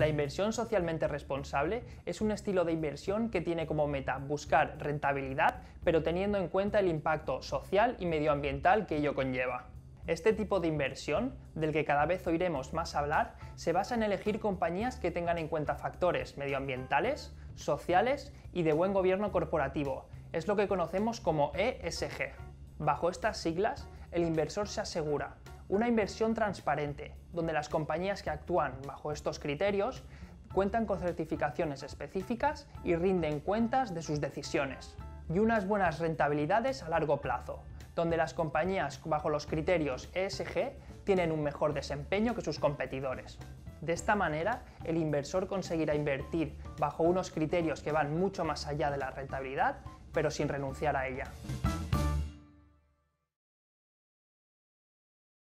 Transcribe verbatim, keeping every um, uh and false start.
La inversión socialmente responsable es un estilo de inversión que tiene como meta buscar rentabilidad, pero teniendo en cuenta el impacto social y medioambiental que ello conlleva. Este tipo de inversión, del que cada vez oiremos más hablar, se basa en elegir compañías que tengan en cuenta factores medioambientales, sociales y de buen gobierno corporativo. Es lo que conocemos como E S G. Bajo estas siglas, el inversor se asegura una inversión transparente, donde las compañías que actúan bajo estos criterios cuentan con certificaciones específicas y rinden cuentas de sus decisiones. Y unas buenas rentabilidades a largo plazo, donde las compañías bajo los criterios E S G tienen un mejor desempeño que sus competidores. De esta manera, el inversor conseguirá invertir bajo unos criterios que van mucho más allá de la rentabilidad, pero sin renunciar a ella.